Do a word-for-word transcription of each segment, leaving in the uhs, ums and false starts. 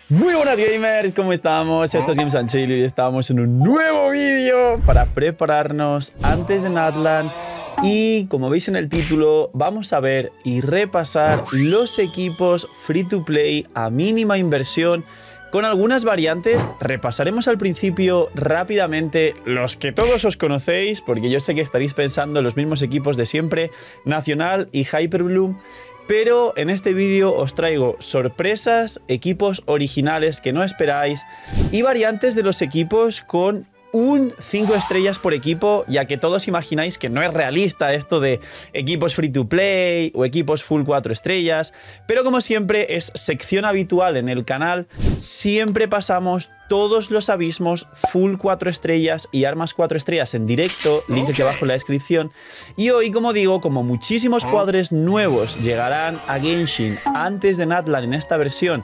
Muy buenas gamers, ¿cómo estamos? Esto es Games and Chill y estamos en un nuevo vídeo para prepararnos antes de Natlan. Y como veis en el título, vamos a ver y repasar los equipos free to play a mínima inversión con algunas variantes. Repasaremos al principio rápidamente los que todos os conocéis, porque yo sé que estaréis pensando en los mismos equipos de siempre, Nacional y Hyperbloom. Pero en este vídeo os traigo sorpresas, equipos originales que no esperáis y variantes de los equipos con un cinco estrellas por equipo, ya que todos imagináis que no es realista esto de equipos free to play o equipos full cuatro estrellas, pero como siempre es sección habitual en el canal, siempre pasamos todos los abismos full cuatro estrellas y armas cuatro estrellas en directo, link aquí abajo en la descripción. Y hoy, como digo, como muchísimos jugadores nuevos llegarán a Genshin antes de Natlan en esta versión,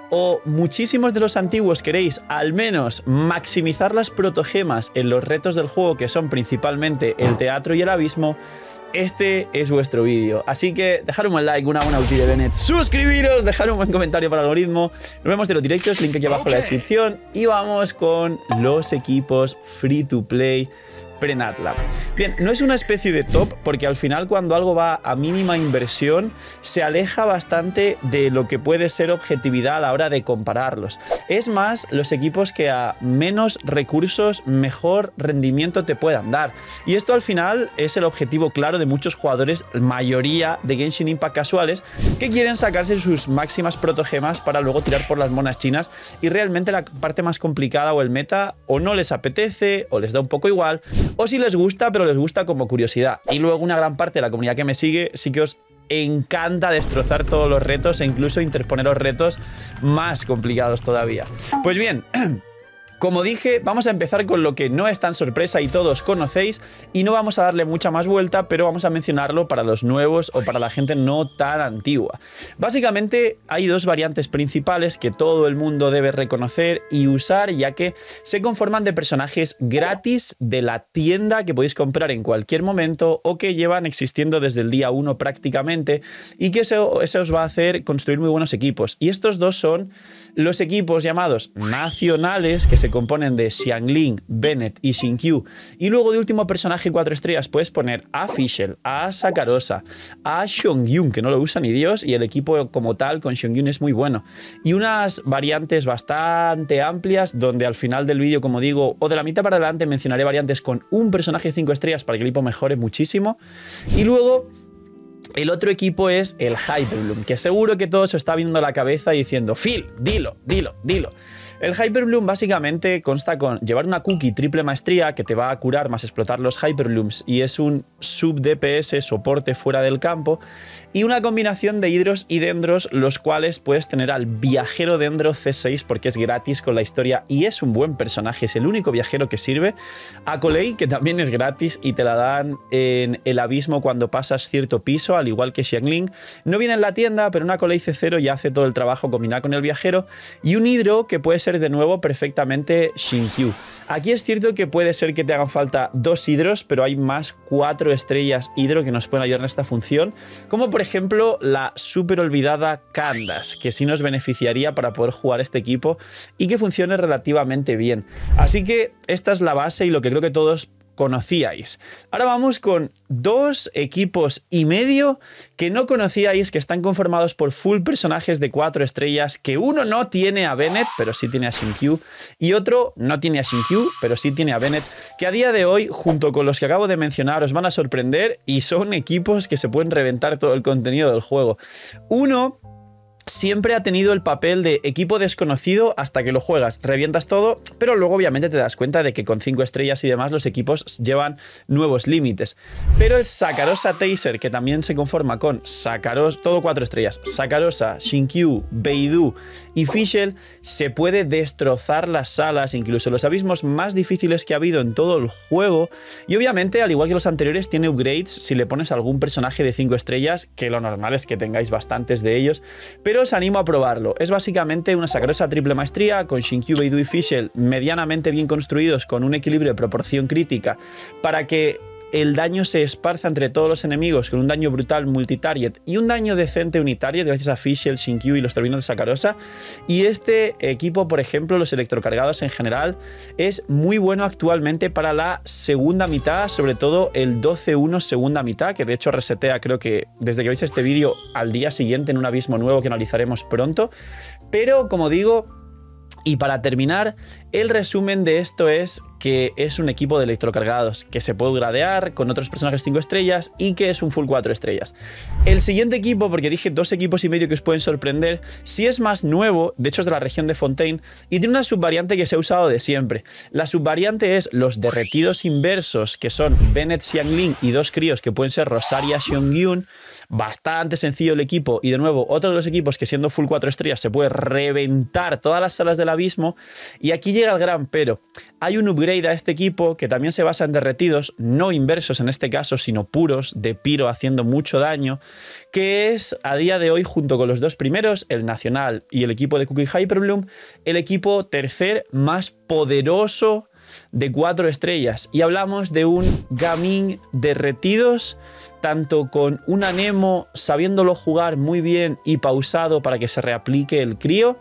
o muchísimos de los antiguos queréis al menos maximizar las protogemas en los retos del juego, que son principalmente el teatro y el abismo, este es vuestro vídeo. Así que dejar un buen like, una buena ulti de Bennett, suscribiros, dejar un buen comentario para el algoritmo. Nos vemos de los directos, link aquí abajo en la descripción. Y vamos con los equipos free to play pre-Natlan. Bien, no es una especie de top porque al final cuando algo va a mínima inversión se aleja bastante de lo que puede ser objetividad a la hora de compararlos. Es más, los equipos que a menos recursos mejor rendimiento te puedan dar. Y esto al final es el objetivo claro de muchos jugadores, mayoría de Genshin Impact casuales, que quieren sacarse sus máximas protogemas para luego tirar por las monas chinas, y realmente la parte más complicada o el meta o no les apetece o les da un poco igual, o si les gusta, pero les gusta como curiosidad. Y luego una gran parte de la comunidad que me sigue sí que os encanta destrozar todos los retos e incluso interponeros retos más complicados todavía. Pues bien, como dije, vamos a empezar con lo que no es tan sorpresa y todos conocéis, y no vamos a darle mucha más vuelta, pero vamos a mencionarlo para los nuevos o para la gente no tan antigua. Básicamente hay dos variantes principales que todo el mundo debe reconocer y usar, ya que se conforman de personajes gratis de la tienda que podéis comprar en cualquier momento o que llevan existiendo desde el día uno prácticamente, y que eso, eso os va a hacer construir muy buenos equipos. Y estos dos son los equipos llamados nacionales, que se componen de Xiangling, Bennett y Xingqiu, y luego de último personaje cuatro estrellas puedes poner a Fischl, a Sakarosa, a Xiongyu, que no lo usa ni Dios, y el equipo como tal con Xiongyu es muy bueno, y unas variantes bastante amplias donde al final del vídeo, como digo, o de la mitad para adelante, mencionaré variantes con un personaje cinco estrellas para que el equipo mejore muchísimo. Y luego el otro equipo es el Hyperbloom, que seguro que todos os está viendo la cabeza diciendo: Phil, dilo, dilo, dilo. El Hyperbloom básicamente consta con llevar una cookie triple maestría que te va a curar más explotar los Hyperblooms, y es un sub D P S soporte fuera del campo, y una combinación de hidros y dendros, los cuales puedes tener al viajero dendro C seis porque es gratis con la historia y es un buen personaje, es el único viajero que sirve. A Colei, que también es gratis y te la dan en el abismo cuando pasas cierto piso, al igual que Xiangling. No viene en la tienda, pero una Colei C cero ya hace todo el trabajo combinado con el viajero, y un hidro que puede ser de nuevo perfectamente Xingqiu. Aquí es cierto que puede ser que te hagan falta dos hidros, pero hay más cuatro estrellas hidro que nos pueden ayudar en esta función, como por ejemplo la súper olvidada Candace, que sí nos beneficiaría para poder jugar este equipo y que funcione relativamente bien. Así que esta es la base y lo que creo que todos conocíais. Ahora vamos con dos equipos y medio que no conocíais, que están conformados por full personajes de cuatro estrellas, que uno no tiene a Bennett, pero sí tiene a Xingqiu, y otro no tiene a Xingqiu, pero sí tiene a Bennett, que a día de hoy, junto con los que acabo de mencionar, os van a sorprender, y son equipos que se pueden reventar todo el contenido del juego. Uno siempre ha tenido el papel de equipo desconocido hasta que lo juegas, revientas todo, pero luego obviamente te das cuenta de que con cinco estrellas y demás los equipos llevan nuevos límites. Pero el Sakarosa Taser, que también se conforma con Sakarosa, todo cuatro estrellas, Sakarosa, Xingqiu, Beidou y Fischl, se puede destrozar las salas, incluso los abismos más difíciles que ha habido en todo el juego, y obviamente, al igual que los anteriores, tiene upgrades si le pones algún personaje de cinco estrellas, que lo normal es que tengáis bastantes de ellos, pero pero os animo a probarlo. Es básicamente una Sakarosa triple maestría con Xingqiu, Beidou y Fischl medianamente bien construidos con un equilibrio de proporción crítica para que el daño se esparza entre todos los enemigos con un daño brutal multitarget y un daño decente unitario gracias a Fischl, Shinkyu y los turbinos de Sakarosa. Y este equipo, por ejemplo, los electrocargados en general, es muy bueno actualmente para la segunda mitad, sobre todo el doce uno segunda mitad, que de hecho resetea, creo que desde que veis este vídeo, al día siguiente en un abismo nuevo que analizaremos pronto. Pero como digo, y para terminar, el resumen de esto es que es un equipo de electrocargados que se puede gradear con otros personajes cinco estrellas y que es un full cuatro estrellas. El siguiente equipo, porque dije dos equipos y medio que os pueden sorprender, sí es más nuevo, de hecho es de la región de Fontaine y tiene una subvariante que se ha usado de siempre. La subvariante es los derretidos inversos, que son Bennett Xiangling y dos críos que pueden ser Rosaria Xionghyun. Bastante sencillo el equipo y de nuevo otro de los equipos que siendo full cuatro estrellas se puede reventar todas las salas del abismo. Y aquí llega el gran pero. Hay un upgrade a este equipo que también se basa en derretidos, no inversos en este caso, sino puros, de Pyro haciendo mucho daño, que es a día de hoy, junto con los dos primeros, el Nacional y el equipo de Cookie Hyperbloom, el equipo tercer más poderoso de cuatro estrellas. Y hablamos de un Gaming derretidos, tanto con un Anemo sabiéndolo jugar muy bien y pausado para que se reaplique el crío,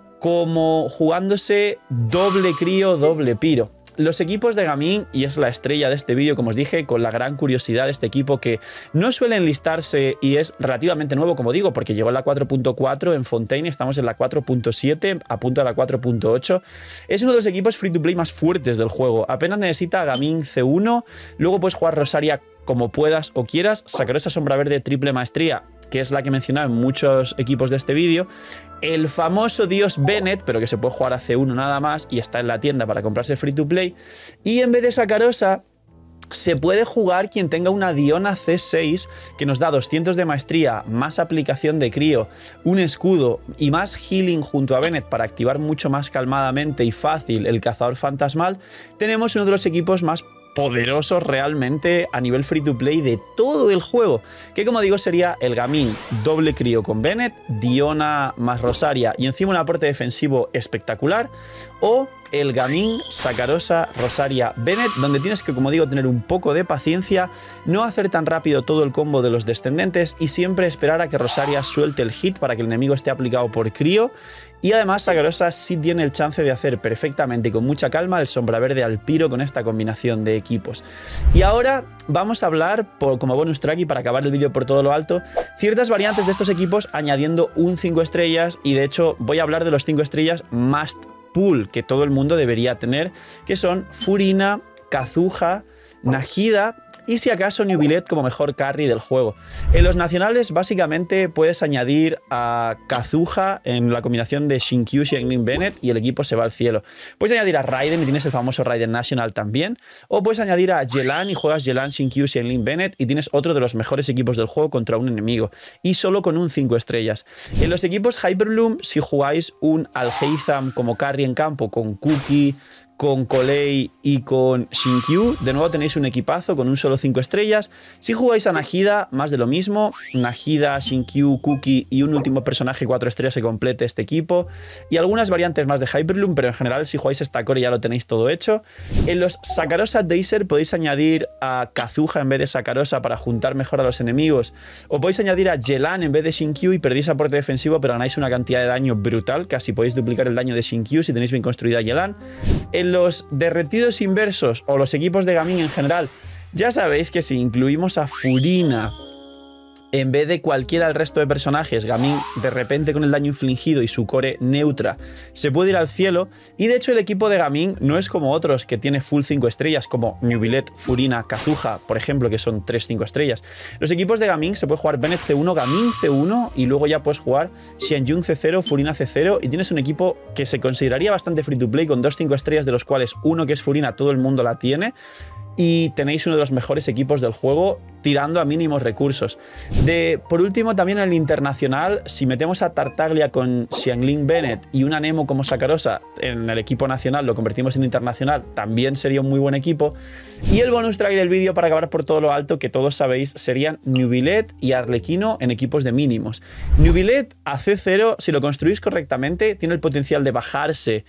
como jugándose doble crío, doble Pyro. Los equipos de Gaming, y es la estrella de este vídeo, como os dije, con la gran curiosidad de este equipo que no suele enlistarse y es relativamente nuevo, como digo, porque llegó en la cuatro punto cuatro en Fontaine, estamos en la cuatro punto siete, a punto de la cuatro punto ocho. Es uno de los equipos free to play más fuertes del juego. Apenas necesita Gaming C uno, luego puedes jugar Rosaria como puedas o quieras, Sakarosa Sombra Verde triple maestría, que es la que he mencionado en muchos equipos de este vídeo, el famoso Dios Bennett, pero que se puede jugar a C uno nada más y está en la tienda para comprarse free to play, y en vez de Sakarosa se puede jugar quien tenga una Diona C seis que nos da doscientos de maestría, más aplicación de crío, un escudo y más healing junto a Bennett para activar mucho más calmadamente y fácil el cazador fantasmal. Tenemos uno de los equipos más poderosos realmente a nivel free to play de todo el juego, que como digo sería el Gaming doble crío con Bennett, Diona más Rosaria y encima un aporte defensivo espectacular, o el Gaming Sakarosa Rosaria Bennett, donde tienes que, como digo, tener un poco de paciencia, no hacer tan rápido todo el combo de los descendentes y siempre esperar a que Rosaria suelte el hit para que el enemigo esté aplicado por crío. Y además Sakarosa sí tiene el chance de hacer perfectamente y con mucha calma el Sombra Verde al Pyro con esta combinación de equipos. Y ahora vamos a hablar, por, como bonus track y para acabar el vídeo por todo lo alto, ciertas variantes de estos equipos añadiendo un cinco estrellas, y de hecho voy a hablar de los cinco estrellas must pull que todo el mundo debería tener, que son Furina, Kazuha, Nahida y si acaso Nubilet como mejor carry del juego. En los nacionales básicamente puedes añadir a Kazuha en la combinación de Shinkyu, Xiangling, Bennett y el equipo se va al cielo. Puedes añadir a Raiden y tienes el famoso Raiden National también, o puedes añadir a Yelan y juegas Yelan, Shinkyu, Xiangling, Bennett y tienes otro de los mejores equipos del juego contra un enemigo y solo con un cinco estrellas. En los equipos Hyperbloom, si jugáis un Alheizam como carry en campo con Cookie, con Colei y con Shinkyu, de nuevo tenéis un equipazo con un solo cinco estrellas. Si jugáis a Nahida, más de lo mismo. Nahida, Shinkyu, Cookie y un último personaje cuatro estrellas que complete este equipo. Y algunas variantes más de Hyperbloom, pero en general si jugáis esta core ya lo tenéis todo hecho. En los Sakarosa Dazer podéis añadir a Kazuha en vez de Sakarosa para juntar mejor a los enemigos. O podéis añadir a Yelan en vez de Shinkyu y perdéis aporte defensivo, pero ganáis una cantidad de daño brutal. Casi podéis duplicar el daño de Shinkyu si tenéis bien construida Yelan. En los derretidos inversos o los equipos de Gaming en general, ya sabéis que si incluimos a Furina en vez de cualquiera del resto de personajes, Gaming de repente con el daño infligido y su core neutra se puede ir al cielo. Y de hecho el equipo de Gaming no es como otros que tiene full cinco estrellas como Nubilet, Furina, Kazuha, por ejemplo, que son tres cinco estrellas. Los equipos de Gaming se puede jugar Bennett C uno, Gaming C uno y luego ya puedes jugar Xianjun C cero, Furina C cero y tienes un equipo que se consideraría bastante free to play con dos cinco estrellas, de los cuales uno que es Furina todo el mundo la tiene. Y tenéis uno de los mejores equipos del juego tirando a mínimos recursos. De, por último, también en el internacional, si metemos a Tartaglia con Xiangling Bennett y un Anemo como Sakarosa en el equipo nacional, lo convertimos en internacional, también sería un muy buen equipo. Y el bonus track del vídeo para acabar por todo lo alto, que todos sabéis, serían Nubilet y Arlequino en equipos de mínimos. Nubilet a C cero, si lo construís correctamente, tiene el potencial de bajarse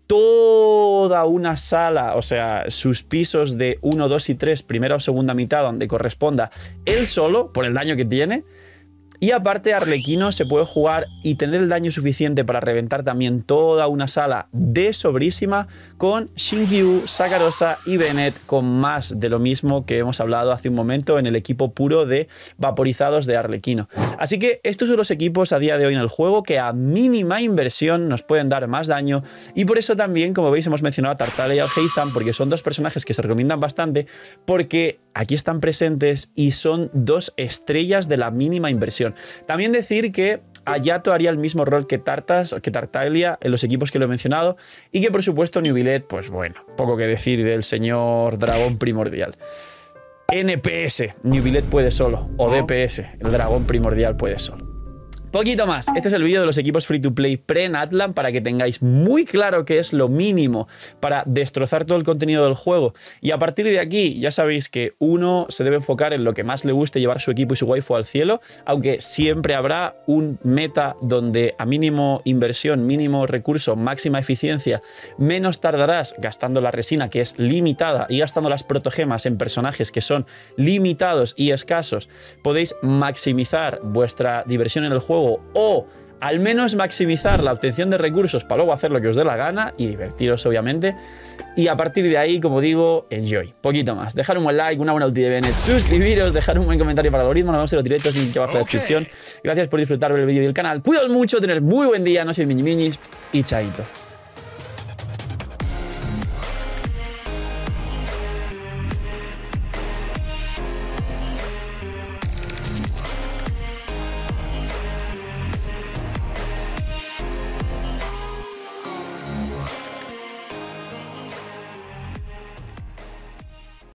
toda una sala, o sea, sus pisos de uno, dos y tres, primera o segunda mitad, donde corresponda él solo, por el daño que tiene. Y aparte, Arlequino se puede jugar y tener el daño suficiente para reventar también toda una sala de sobrísima con Xingqiu, Sakarosa y Bennett, con más de lo mismo que hemos hablado hace un momento en el equipo puro de vaporizados de Arlequino. Así que estos son los equipos a día de hoy en el juego que a mínima inversión nos pueden dar más daño, y por eso también, como veis, hemos mencionado a Tartaglia y al Heizan, porque son dos personajes que se recomiendan bastante, porque aquí están presentes y son dos estrellas de la mínima inversión. También decir que Hayato haría el mismo rol que Tartas, que Tartaglia en los equipos que lo he mencionado, y que por supuesto Neuvillette, pues bueno, poco que decir del señor dragón primordial. N P S, Neuvillette puede solo, o D P S, el dragón primordial puede solo. Poquito más, este es el vídeo de los equipos free to play pre-Natlan para que tengáis muy claro qué es lo mínimo para destrozar todo el contenido del juego, y a partir de aquí ya sabéis que uno se debe enfocar en lo que más le guste, llevar su equipo y su waifu al cielo, aunque siempre habrá un meta donde a mínimo inversión, mínimo recurso, máxima eficiencia, menos tardarás gastando la resina, que es limitada, y gastando las protogemas en personajes que son limitados y escasos, podéis maximizar vuestra diversión en el juego, o al menos maximizar la obtención de recursos para luego hacer lo que os dé la gana y divertiros, obviamente. Y a partir de ahí, como digo, enjoy. Poquito más. Dejar un buen like, una buena ulti de Bennett, suscribiros, dejar un buen comentario para el algoritmo. Nos vemos en los directos, link aquí abajo en la descripción. Gracias por disfrutar del vídeo y del canal. Cuidaos mucho, tener muy buen día, no sois miñi miñis y chaito.